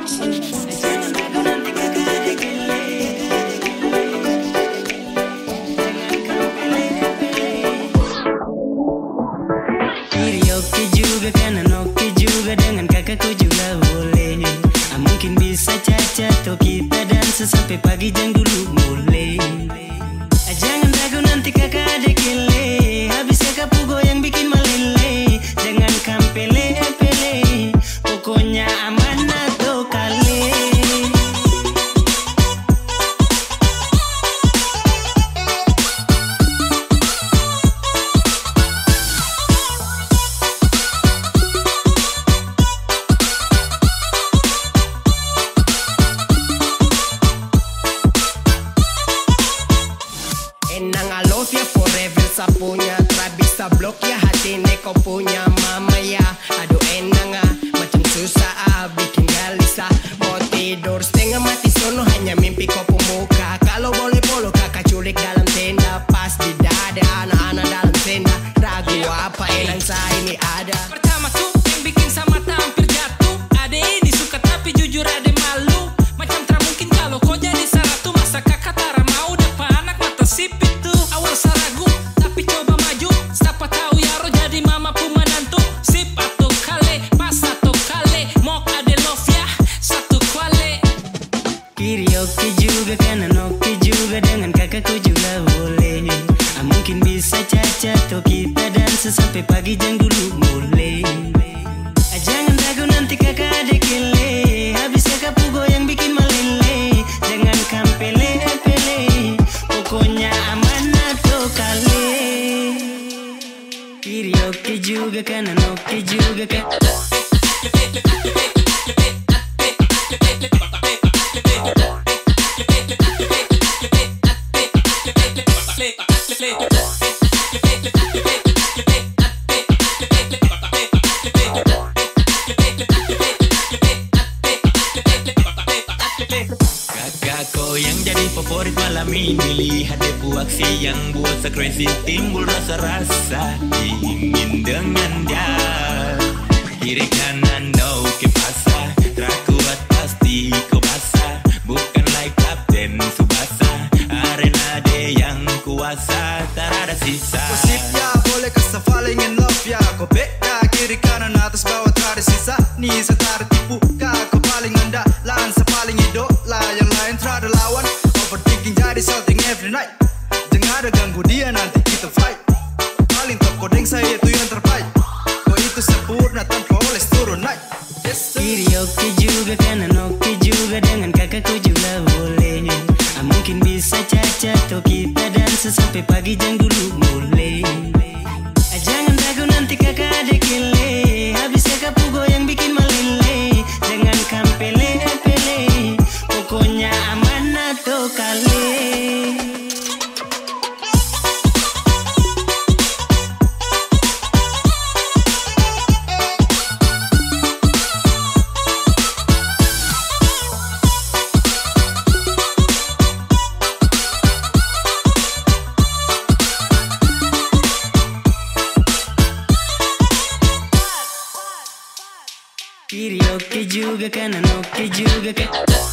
Jangan ragu nanti kakak ada gele. Jangan kau pele-pele. Kiri oke juga, kanan oke juga, dengan kakakku juga boleh. Mungkin bisa cacat atau kita dansa sampai pagi jam dulu mulai. Jangan ragu nanti kakak ada gele. Habis kakak pugo yang bikin meleleh. Jangan kau pele-pele. Pokoknya aman atau kale. Enang I love ya forever sa punya. Try bisa blok ya hati ne kau punya mama ya. Aduh enang macam susah bikin gelisah. Mau tidur setengah mati sono hanya mimpi kau pemuka. Kalau boleh polo kakak culik dalam tenda. Pas di dada anak-anak dalam tenda. Ragu apa enang saya ini ada. Pertama tuh yang bikin sama hampir jatuh. Ade ini suka tapi jujur ade malu. Macam tak mungkin kalau kau jadi saratu. Masa kakak tara mau dapat anak mata sipit tuh. Awal saragu tapi coba maju. Siapa tahu Yaro jadi mama pun menantu. Sip atau kale, pas atau kale. Mok ade love ya, satu kuale. Kiri oke juga, kanan oke juga, dengan kakakku juga boleh. Mungkin bisa cacat atau kita dansa sampai pagi jam dulu mulai. Jangan ragu nanti kakak ada gele. Habis kakak pugo yang bikin meleleh. Jangan kau pele-pele. Pokoknya aman atau kale. Kiri oke juga, kanan oke juga, Kakakku yang jadi favorit malam ini. Lihat depu aksi yang buat se-crazy. Timbul rasa-rasa ingin dengan dia. Kiri kanan no que pasa. Terkuat pasti kau basah. Bukan like Kapten Subasa. Arena de yang kuasa. Tak ada sisa. Gosip ya boleh kasih falling in love ya. Kau beda kiri kanan atas bawah tak ada sisa. Ni saya tak tipu kau paling andalan. Saya paling idola yang lain tak ada lawan. Overthinking jadi salting every night. Jangan ada ganggu dia nanti kita fight. Paling top kodeng saya itu yang terbaik. Kau itu sempurna tanpa oles turun naik. Yes, sir. Kiri oke juga, kanan oke juga, dengan kakakku juga boleh. Mungkin bisa cacat atau kita dansa sampai pagi jam dulu mulai. Jangan ragu nanti kakak ada gele. Habis kakak pugo yang bikin meleleh. Jangan kau pele-pele. Pokoknya aman atau kale. Kiri oke juga, kanan oke juga,